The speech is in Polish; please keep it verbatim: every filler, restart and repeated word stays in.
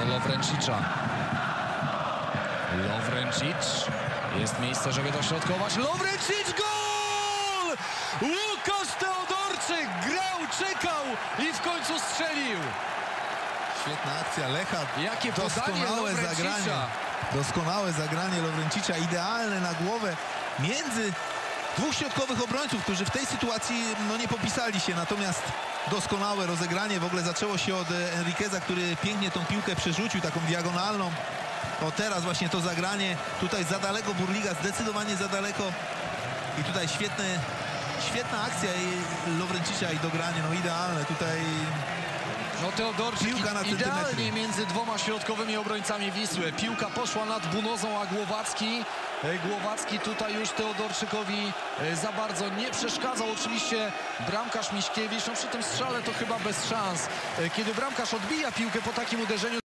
do Lowrencicza. Lowrencic. Jest miejsce, żeby dośrodkować. Lowrencic, gol! Łukasz Teodorczyk grał, czekał i w końcu strzelił. Świetna akcja Lecha. Jakie podanie Doskonałe zagranie. Lowrencicza. Doskonałe zagranie Lowrencicza. Idealne na głowę między dwóch środkowych obrońców, którzy w tej sytuacji no, nie popisali się. Natomiast doskonałe rozegranie. W ogóle zaczęło się od Enriqueza, który pięknie tą piłkę przerzucił, taką diagonalną. O, teraz właśnie to zagranie. Tutaj za daleko Burliga, zdecydowanie za daleko. I tutaj świetne, świetna akcja i Lowrencicza i dogranie. No idealne tutaj. No Teodorczyk Piłka na idealnie centymetry. między dwoma środkowymi obrońcami Wisły. Piłka poszła nad Bunozą, a Głowacki e, Głowacki tutaj już Teodorczykowi e, za bardzo nie przeszkadzał. Oczywiście bramkarz Miśkiewicz, no przy tym strzale to chyba bez szans. E, Kiedy bramkarz odbija piłkę po takim uderzeniu,